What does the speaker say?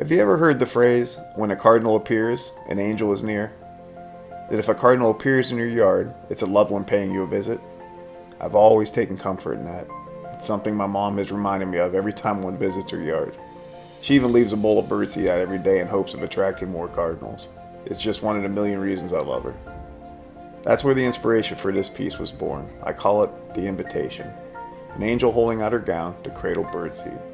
Have you ever heard the phrase, when a cardinal appears, an angel is near? That if a cardinal appears in your yard, it's a loved one paying you a visit? I've always taken comfort in that. It's something my mom has reminded me of every time one visits her yard. She even leaves a bowl of birdseed out every day in hopes of attracting more cardinals. It's just one in a million reasons I love her. That's where the inspiration for this piece was born. I call it The Invitation. An angel holding out her gown to cradle birdseed.